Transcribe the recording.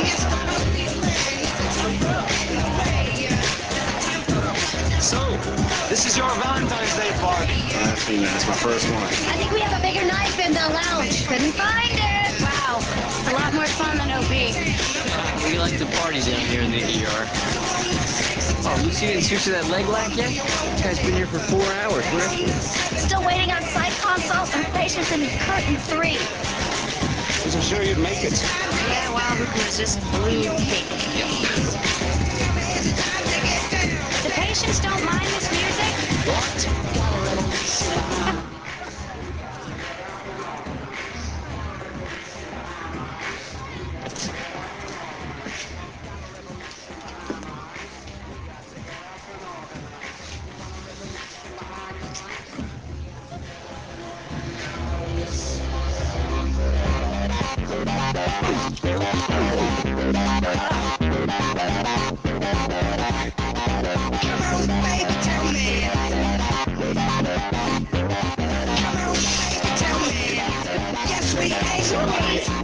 So, this is your Valentine's Day party. It's my first one. I think we have a bigger knife in the lounge. Couldn't find it. Wow. It's a lot more fun than OB. We like to party down here in the ER. Oh, Lucy didn't switch to that leg lock yet? This guy's been here for 4 hours. Where? Still waiting on site consults and patients in curtain 3. Wasn't sure you'd make it. Yeah, well, who can resist blue cake? The patients don't mind this music? What? Yes, we